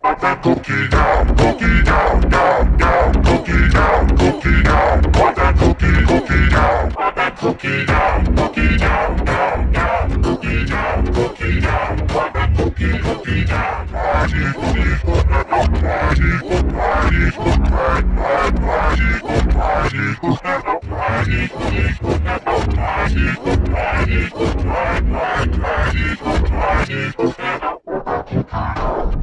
that cookie down, cookie down, down, down, cookie down, cookie down. Put that cookie down, put that cookie down, cookie down, down, down, cookie down, cookie down. Put that cookie down. Party, cookie, put that party, party, party, party, put that party, cookie, put that party, party, party, put that.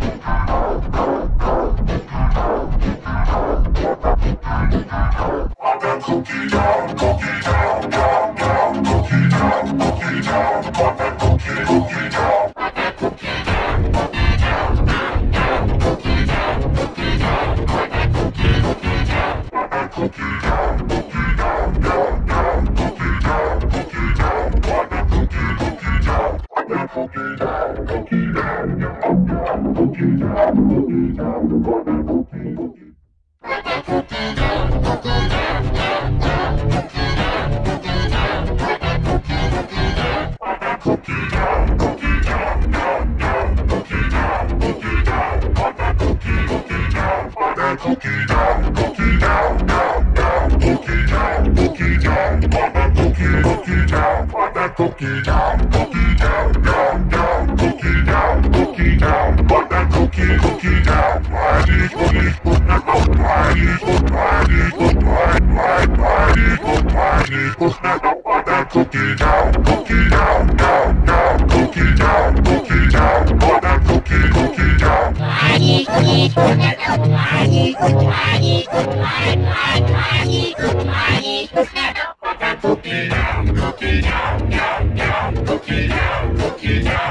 Cookie down, cookie down, down, down, cookie down, cookie down, put that cookie down, put that cookie down, cookie down, down, down, cookie down, cookie down, put that cookie down, put that cookie down, cookie down, down, down, cookie down, cookie down, put that cookie down, put that cookie down, cookie down, down, down, cookie down, cookie down, put that cookie. Put that cookie down, cookie down, down, down, cookie down, cookie down, put that cookie down, put that cookie down, cookie down, down, down, cookie down, cookie down, put that cookie down, put that cookie down, cookie down, down, down, cookie down, cookie down, put that cookie down, put that cookie down, cookie down, down, down, cookie down, cookie down, put that cookie down, party, cookie, put that party, party, put that cookie down, cookie down, down, down, cookie down, cookie down, put that cookie down. Party, cookie, put that party, party, put that cookie down, down, down, cookie down, cookie down, cookie down.